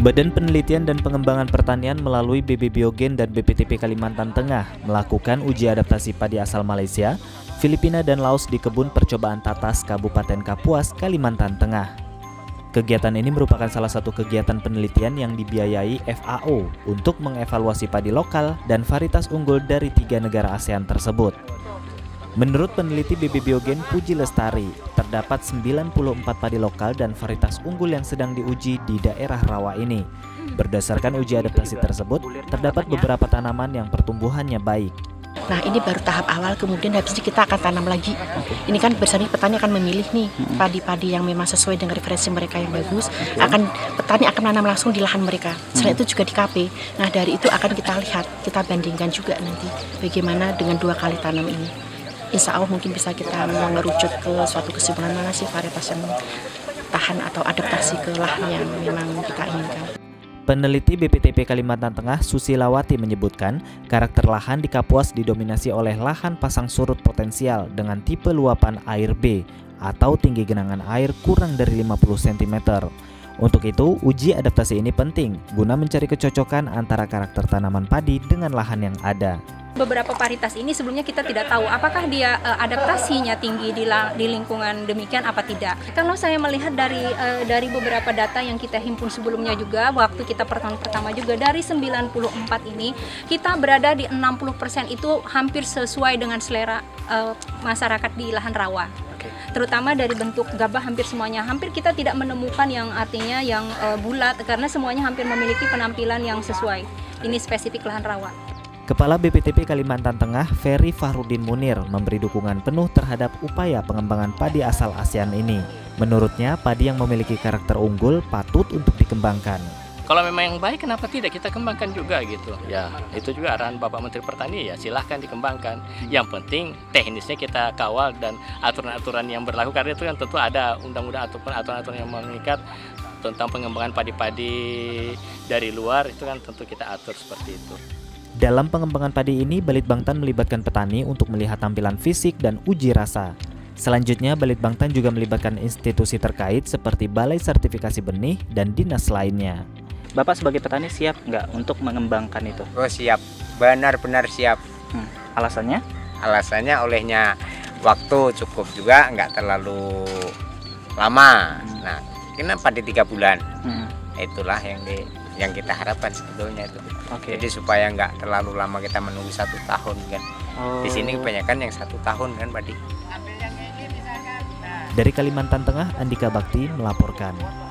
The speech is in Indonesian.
Badan Penelitian dan Pengembangan Pertanian melalui BB Biogen dan BPTP Kalimantan Tengah melakukan uji adaptasi padi asal Malaysia, Filipina dan Laos di kebun percobaan Tatas, Kabupaten Kapuas, Kalimantan Tengah. Kegiatan ini merupakan salah satu kegiatan penelitian yang dibiayai FAO untuk mengevaluasi padi lokal dan varietas unggul dari 3 negara ASEAN tersebut. Menurut peneliti BB Biogen Puji Lestari, terdapat 94 padi lokal dan varietas unggul yang sedang diuji di daerah rawa ini. Berdasarkan uji adaptasi tersebut, terdapat beberapa tanaman yang pertumbuhannya baik. Nah, ini baru tahap awal, kemudian habis itu kita akan tanam lagi. Ini kan bersama petani akan memilih nih padi-padi yang memang sesuai dengan referensi mereka yang bagus. Petani akan menanam langsung di lahan mereka. Selain itu juga di KP. Nah, dari itu akan kita lihat, kita bandingkan juga nanti bagaimana dengan 2 kali tanam ini. Insya Allah mungkin bisa kita mengerucut ke suatu kesimpulan mana sih varietas yang tahan atau adaptasi ke lahan yang memang kita inginkan. Peneliti BPTP Kalimantan Tengah Susilawati menyebutkan karakter lahan di Kapuas didominasi oleh lahan pasang surut potensial dengan tipe luapan air B atau tinggi genangan air kurang dari 50 cm. Untuk itu, uji adaptasi ini penting guna mencari kecocokan antara karakter tanaman padi dengan lahan yang ada. Beberapa varietas ini sebelumnya kita tidak tahu apakah dia adaptasinya tinggi di lingkungan demikian apa tidak. Kalau saya melihat dari beberapa data yang kita himpun sebelumnya juga, waktu kita pertama juga dari 94 ini kita berada di 60% itu hampir sesuai dengan selera masyarakat di lahan rawa. Terutama dari bentuk gabah hampir semuanya, hampir kita tidak menemukan yang artinya yang bulat karena semuanya hampir memiliki penampilan yang sesuai. Ini spesifik lahan rawa. Kepala BPTP Kalimantan Tengah, Ferry Fahrudin Munir, memberi dukungan penuh terhadap upaya pengembangan padi asal ASEAN ini. Menurutnya, padi yang memiliki karakter unggul patut untuk dikembangkan. Kalau memang yang baik, kenapa tidak kita kembangkan juga gitu? Ya, itu juga arahan Bapak Menteri Pertanian, ya silahkan dikembangkan. Yang penting teknisnya kita kawal dan aturan-aturan yang berlaku, karena itu kan tentu ada undang-undang ataupun aturan-aturan yang mengikat tentang pengembangan padi-padi dari luar, itu kan tentu kita atur seperti itu. Dalam pengembangan padi ini, Balitbangtan melibatkan petani untuk melihat tampilan fisik dan uji rasa. Selanjutnya, Balitbangtan juga melibatkan institusi terkait seperti Balai Sertifikasi Benih dan dinas lainnya. Bapak sebagai petani siap nggak untuk mengembangkan itu? Oh siap, benar-benar siap. Alasannya? Alasannya olehnya waktu cukup juga, nggak terlalu lama. Nah, kenapa di 3 bulan? Itulah yang kita harapkan sebetulnya itu. Jadi supaya nggak terlalu lama kita menunggu 1 tahun kan. Di sini kebanyakan yang 1 tahun kan padi. Dari Kalimantan Tengah, Andika Bakti melaporkan.